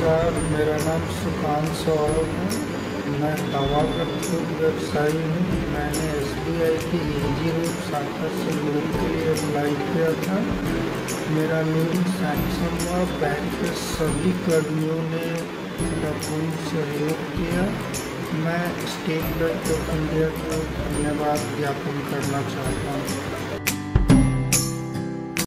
नमस्कार, मेरा नाम सुकांत सौरभ है। मैं तवाकर फूड व्यवसायी हूँ। मैंने SBI की एजी रोड शाखा से लोन के लिए अप्लाई किया था। मेरा लोन सैंक्शन हुआ। बैंक के सभी कर्मियों ने मेरा पूर्ण सहयोग किया। मैं स्टेट बैंक ऑफ इंडिया को धन्यवाद ज्ञापन करना चाहता हूँ।